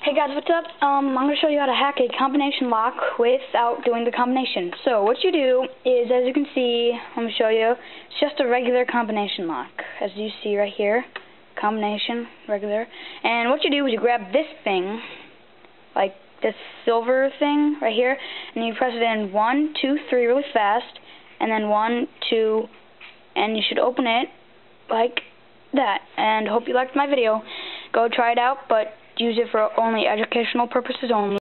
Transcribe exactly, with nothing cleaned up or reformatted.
Hey guys, what's up? Um, I'm going to show you how to hack a combination lock without doing the combination. So what you do is, as you can see, let me show you, it's just a regular combination lock. As you see right here, combination, regular. And what you do is you grab this thing, like this silver thing right here, and you press it in one, two, three really fast, and then one, two, and you should open it like that. And hope you liked my video. Go try it out, but use it for only educational purposes only.